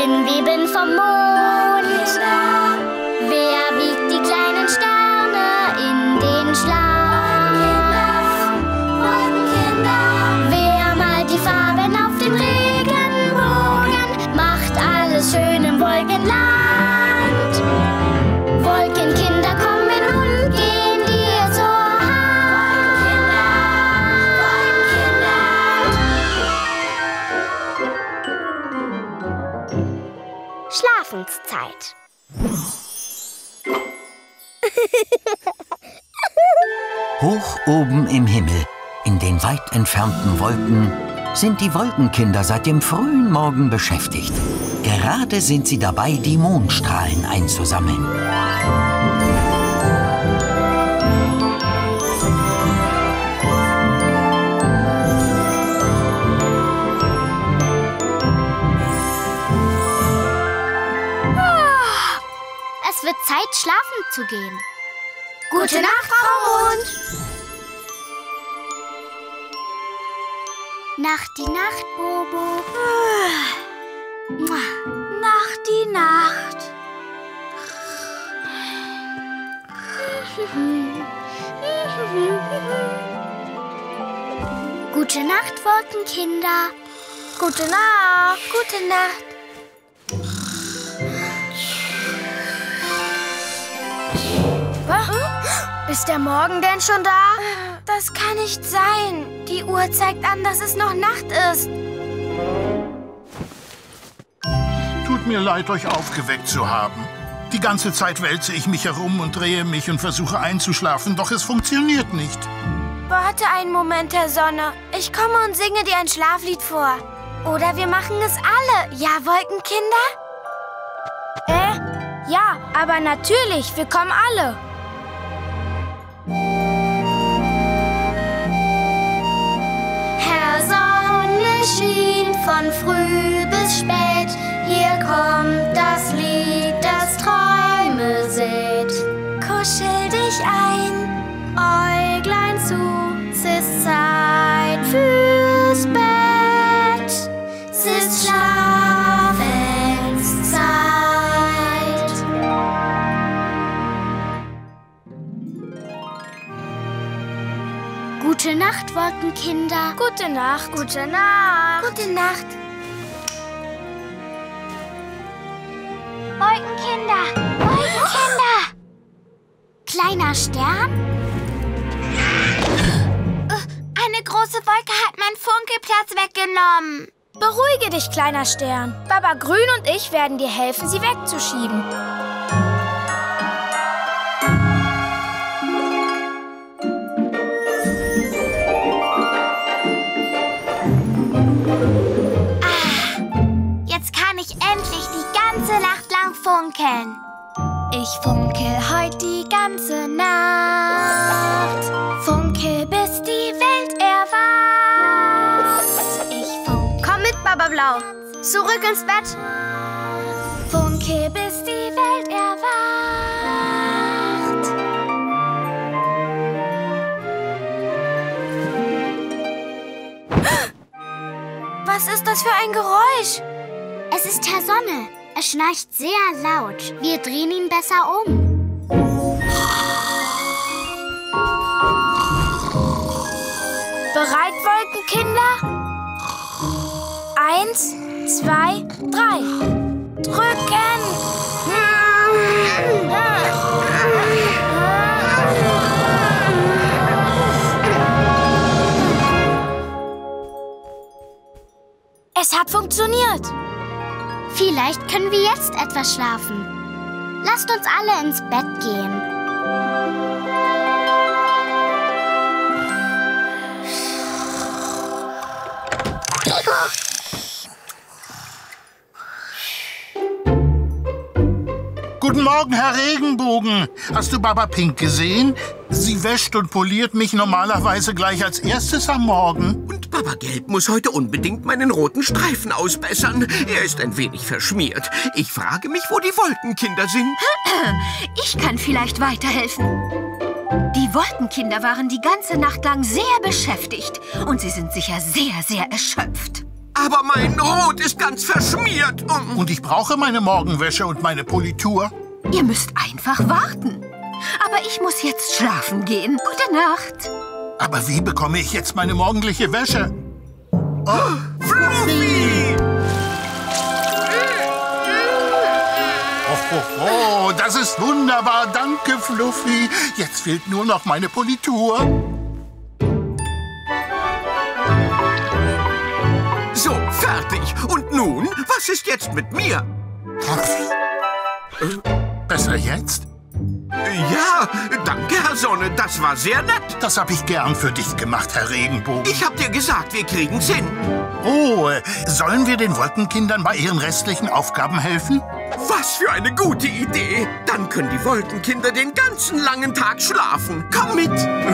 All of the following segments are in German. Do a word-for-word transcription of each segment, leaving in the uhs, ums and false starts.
Spinnweben vom Mond. Wer wiegt die kleinen Sterne in den Schlaf? Wer malt die Farben auf dem Regenbogen? Macht alles schön im Wolkenland. Wolkenkinder kommen und gehen dir zur Hand. Schlafenszeit. Hoch oben im Himmel, in den weit entfernten Wolken, sind die Wolkenkinder seit dem frühen Morgen beschäftigt. Gerade sind sie dabei, die Mondstrahlen einzusammeln. Es wird Zeit, schlafen zu gehen. Gute Nacht, Frau Mond. Nacht die Nacht, Bobo. Nacht die Nacht. Gute Nacht, Wolkenkinder. Gute Nacht. Gute Nacht. Ist der Morgen denn schon da? Das kann nicht sein. Die Uhr zeigt an, dass es noch Nacht ist. Tut mir leid, euch aufgeweckt zu haben. Die ganze Zeit wälze ich mich herum und drehe mich und versuche einzuschlafen, doch es funktioniert nicht. Warte einen Moment, Herr Sonne. Ich komme und singe dir ein Schlaflied vor. Oder wir machen es alle. Ja, Wolkenkinder? Äh, ja, aber natürlich. Wir kommen alle. Herr Sonne schien von früh bis spät. Hier kommt das Lied, das Träume sät. Kuschel dich ein, Äuglein zu. Es ist Zeit fürs Bett. Es ist Schlafenszeit. Gute Nacht, Wolkenkinder. Gute Nacht. Gute Nacht. Gute Nacht. Wolkenkinder. Wolkenkinder. Kleiner Stern? Eine große Wolke hat meinen Funkelplatz weggenommen. Beruhige dich, kleiner Stern. Baba Grün und ich werden dir helfen, sie wegzuschieben. Funkeln. Ich funkel heute die ganze Nacht. Funkel, bis die Welt erwacht. Ich funkel. Komm mit, Baba Blau. Zurück ins Bett. Funkel, bis die Welt erwacht. Was ist das für ein Geräusch? Es ist Herr Sonne. Er schnarcht sehr laut. Wir drehen ihn besser um. Bereit, Wolkenkinder? Eins, zwei, drei. Drücken! Es hat funktioniert. Vielleicht können wir jetzt etwas schlafen. Lasst uns alle ins Bett gehen. Guten Morgen, Herr Regenbogen. Hast du Baba Pink gesehen? Sie wäscht und poliert mich normalerweise gleich als erstes am Morgen. Und Baba Gelb muss heute unbedingt meinen roten Streifen ausbessern. Er ist ein wenig verschmiert. Ich frage mich, wo die Wolkenkinder sind. Ich kann vielleicht weiterhelfen. Die Wolkenkinder waren die ganze Nacht lang sehr beschäftigt. Und sie sind sicher sehr, sehr erschöpft. Aber mein Rot ist ganz verschmiert. Um Und ich brauche meine Morgenwäsche und meine Politur. Ihr müsst einfach warten. Aber ich muss jetzt schlafen gehen. Gute Nacht. Aber wie bekomme ich jetzt meine morgendliche Wäsche? Fluffy! Oh, oh, oh, das ist wunderbar. Danke, Fluffy. Jetzt fehlt nur noch meine Politur. So, fertig. Und nun, was ist jetzt mit mir? Besser jetzt? Ja, danke, Herr Sonne. Das war sehr nett. Das habe ich gern für dich gemacht, Herr Regenbogen. Ich hab dir gesagt, wir kriegen's hin. Oh, äh, sollen wir den Wolkenkindern bei ihren restlichen Aufgaben helfen? Was für eine gute Idee. Dann können die Wolkenkinder den ganzen langen Tag schlafen. Komm mit.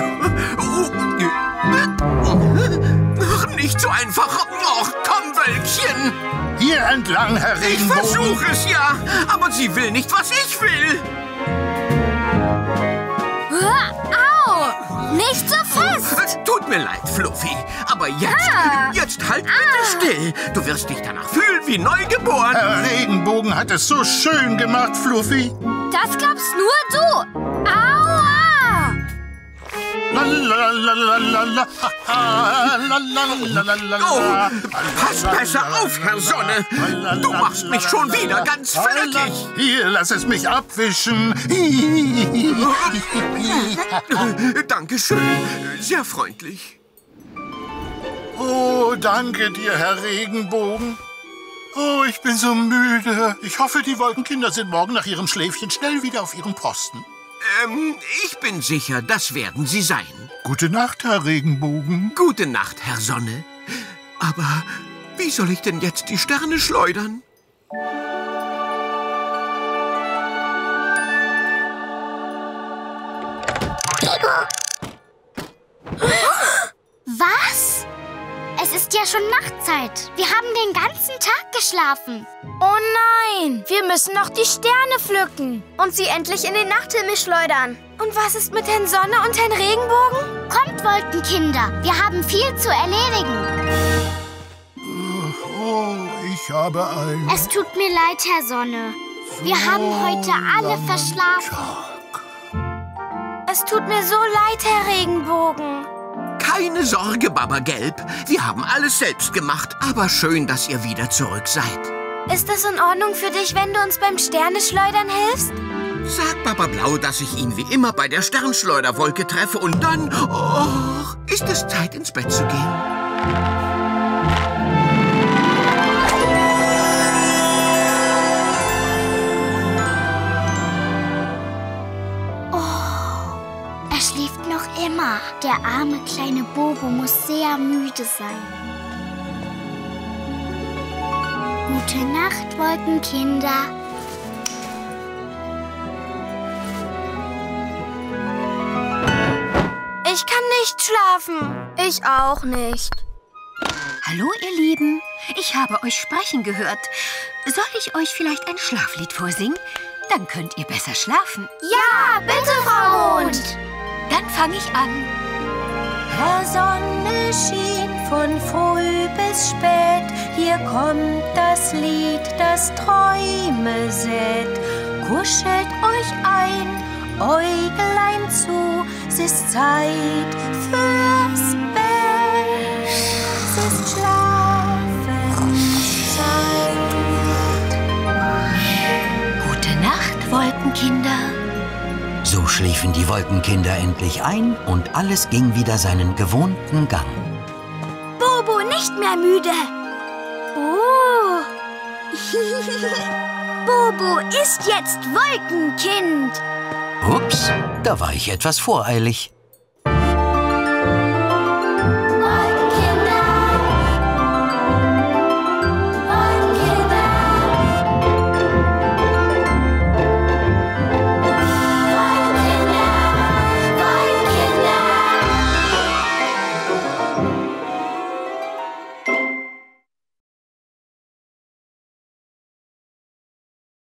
Ach, nicht so einfach. Och, komm, Wölkchen. Hier entlang, Herr Ich Regenbogen. versuche es ja, aber sie will nicht, was ich will. Au! Nicht so fest! Tut mir leid, Fluffy, aber jetzt, jetzt halt bitte still. Du wirst dich danach fühlen wie neugeboren. Herr Regenbogen hat es so schön gemacht, Fluffy. Das glaubst nur du! Aua! La, la, la, la, la, la, ha, la, la, la, la, la, Oh, pass besser auf, Herr Sonne. Du machst mich schon wieder ganz fertig. Hier, lass es mich abwischen. Dankeschön, sehr freundlich. Oh, danke dir, Herr Regenbogen. Oh, ich bin so müde. Ich hoffe, die Wolkenkinder sind morgen nach ihrem Schläfchen schnell wieder auf ihrem Posten. Ähm, ich bin sicher, das werden sie sein. Gute Nacht, Herr Regenbogen. Gute Nacht, Herr Sonne. Aber wie soll ich denn jetzt die Sterne schleudern? Was? Es ist ja schon Nachtzeit. Wir haben den ganzen Tag geschlafen. Oh nein, wir müssen noch die Sterne pflücken und sie endlich in den Nachthimmel schleudern. Und was ist mit Herrn Sonne und Herrn Regenbogen? Kommt, Wolkenkinder, wir haben viel zu erledigen. Oh, ich habe ein... Es tut mir leid, Herr Sonne. Wir haben heute alle verschlafen. Es tut mir so leid, Herr Regenbogen. Keine Sorge, Baba Gelb. Wir haben alles selbst gemacht. Aber schön, dass ihr wieder zurück seid. Ist es in Ordnung für dich, wenn du uns beim Sterneschleudern hilfst? Sag Baba Blau, dass ich ihn wie immer bei der Sternschleuderwolke treffe. Und dann, oh, ist es Zeit, ins Bett zu gehen. Er schläft noch immer. Der arme kleine Bobo muss sehr müde sein. Gute Nacht, Wolkenkinder. Ich kann nicht schlafen. Ich auch nicht. Hallo, ihr Lieben. Ich habe euch sprechen gehört. Soll ich euch vielleicht ein Schlaflied vorsingen? Dann könnt ihr besser schlafen. Ja, bitte, Frau Mond. Dann fange ich an. Herr Sonne schien von früh bis spät. Hier kommt das Lied, das Träume sät. Kuschelt euch ein, Äuglein zu. Es ist Zeit fürs Bett. Es ist Schlafenszeit. Gute Nacht, Wolkenkinder. So schliefen die Wolkenkinder endlich ein und alles ging wieder seinen gewohnten Gang. Bobo nicht mehr müde. Oh. Bobo ist jetzt Wolkenkind. Ups, da war ich etwas voreilig.